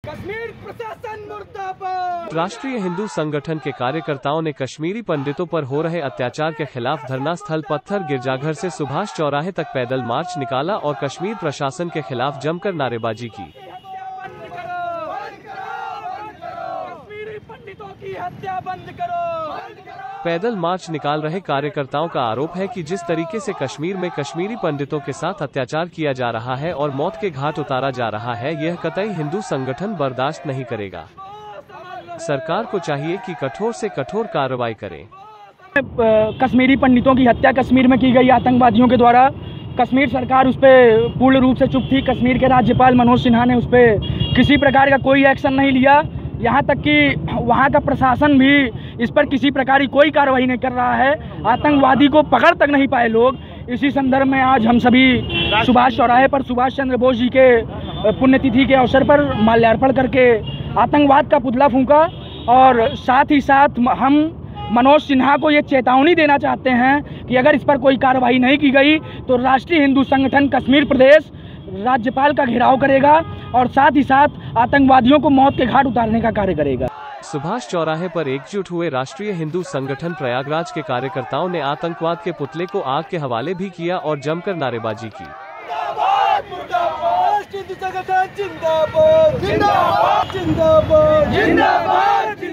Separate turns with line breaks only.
कश्मीर प्रशासन मुर्दाबाद।
राष्ट्रीय हिंदू संगठन के कार्यकर्ताओं ने कश्मीरी पंडितों पर हो रहे अत्याचार के खिलाफ धरना स्थल पत्थर गिरजाघर से सुभाष चौराहे तक पैदल मार्च निकाला और कश्मीर प्रशासन के खिलाफ जमकर नारेबाजी की।
कश्मीरी पंडितों की हत्या बंद करो।
पैदल मार्च निकाल रहे कार्यकर्ताओं का आरोप है कि जिस तरीके से कश्मीर में कश्मीरी पंडितों के साथ अत्याचार किया जा रहा है और मौत के घाट उतारा जा रहा है, यह कतई हिंदू संगठन बर्दाश्त नहीं करेगा। सरकार को चाहिए कि कठोर से कठोर कार्रवाई करें।
कश्मीरी पंडितों की हत्या कश्मीर में की गई आतंकवादियों के द्वारा, कश्मीर सरकार उस पर पूर्ण रूप से चुप थी। कश्मीर के राज्यपाल मनोज सिन्हा ने उस पर किसी प्रकार का कोई एक्शन नहीं लिया। यहाँ तक कि वहाँ का प्रशासन भी इस पर किसी प्रकार की कोई कार्रवाई नहीं कर रहा है। आतंकवादी को पकड़ तक नहीं पाए लोग। इसी संदर्भ में आज हम सभी सुभाष चौराहे पर सुभाष चंद्र बोस जी के पुण्यतिथि के अवसर पर माल्यार्पण करके आतंकवाद का पुतला फूंका और साथ ही साथ हम मनोज सिन्हा को ये चेतावनी देना चाहते हैं कि अगर इस पर कोई कार्रवाई नहीं की गई तो राष्ट्रीय हिंदू संगठन कश्मीर प्रदेश राज्यपाल का घेराव करेगा और साथ ही साथ आतंकवादियों को मौत के घाट उतारने का कार्य करेगा।
सुभाष चौराहे पर एकजुट हुए राष्ट्रीय हिंदू संगठन प्रयागराज के कार्यकर्ताओं ने आतंकवाद के पुतले को आग के हवाले भी किया और जमकर नारेबाजी की।
जिंदाबाद जिंदाबाद जिंदाबाद जिंदाबाद जिंदाबाद।